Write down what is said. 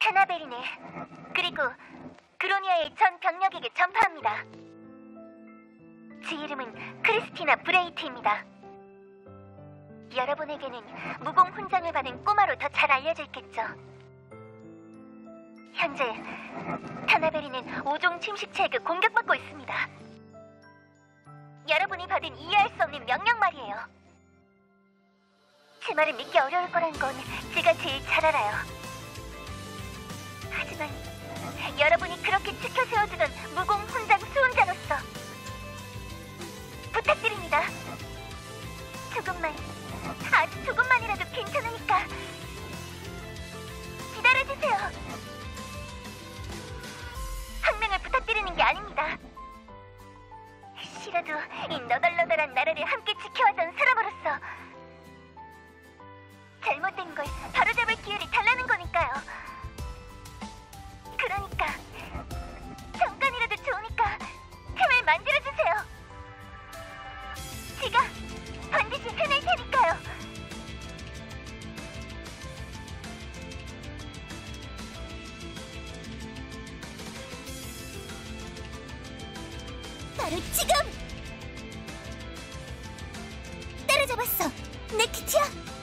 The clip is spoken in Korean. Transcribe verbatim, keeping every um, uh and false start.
타나베리네. 그리고 그로니아의 전 병력에게 전파합니다. 제 이름은 크리스티나 브레이트입니다. 여러분에게는 무공 훈장을 받은 꼬마로 더 잘 알려져 있겠죠. 현재 타나베리는 오종 침식체에게 공격받고 있습니다. 여러분이 받은 이해할 수 없는 명령 말이에요. 제 말을 믿기 어려울 거란 건 제가 제일 잘 알아요. 하지만 여러분이 그렇게 지켜 세워주던 무공 훈장 수훈자로서 부탁드립니다. 조금만, 아주 조금만이라도 괜찮으니까 기다려주세요. 항명을 부탁드리는 게 아닙니다. 싫어도 이 너덜너덜한 나라를 함께 지켜왔던 사람으로서 잘못된 걸 바로잡을 기회를 달라는 거니까요. 그러니까 잠깐이라도 좋으니까 템을 만들어주세요. 제가 반드시 해낼 테니까요. 바로 지금! 따라잡았어, 네키티아!